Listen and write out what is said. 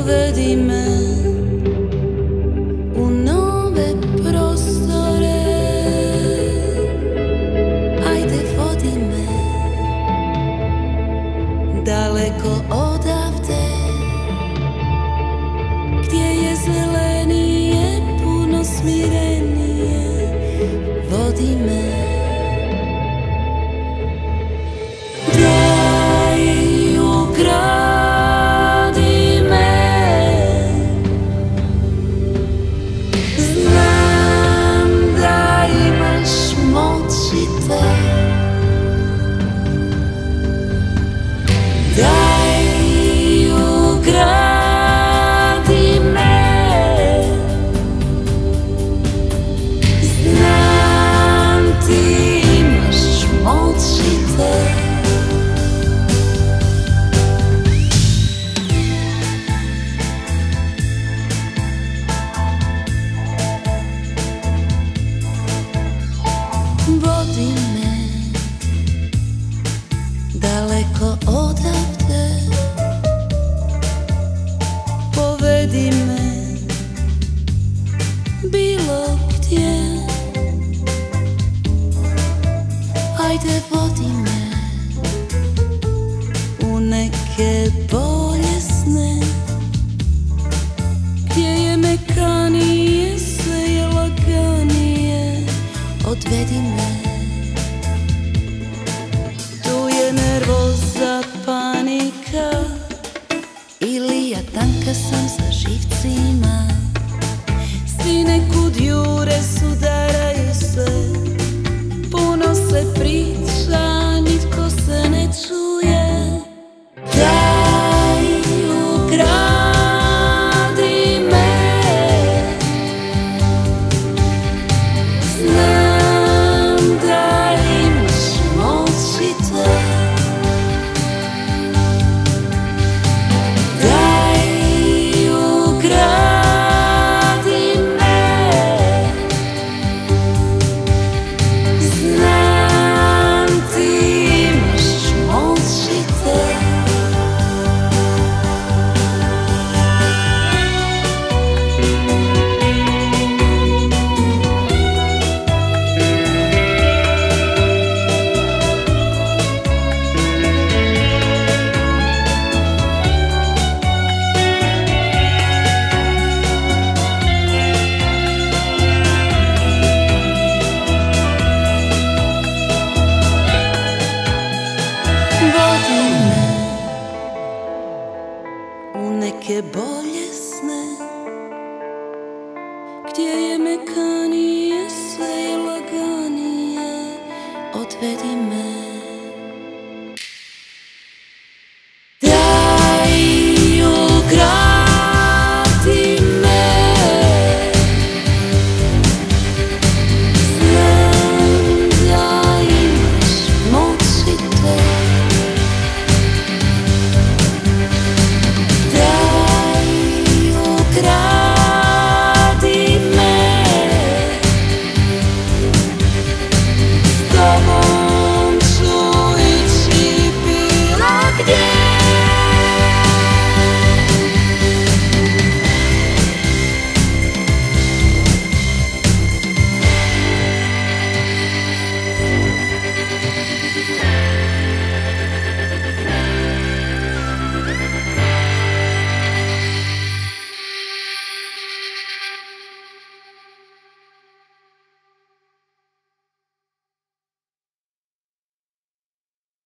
Povedi me u nove prostore, ajde vodi me daleko odavde, gdje je zelenije, puno smirenije. Vodi me, daj ukradi me, znam da imaš moći te. Daj ukradi me, znam ti imaš moći te. Vodi me daleko odavde, povedi me bilo gdje, ajde vodi me u neke bolje sne, gdje je mekanije, sve je laganije. Odvedi me, tu je nervoza, panika, ili ja tanka sam sa živcima. Svi nekud jure, sudaraju se, puno se priča, nitko se ne čuje. Daj ukradi me, znam da imaš moći te. Daj ukradi me, znam ti imaš moći te. Vodi me u neke bolje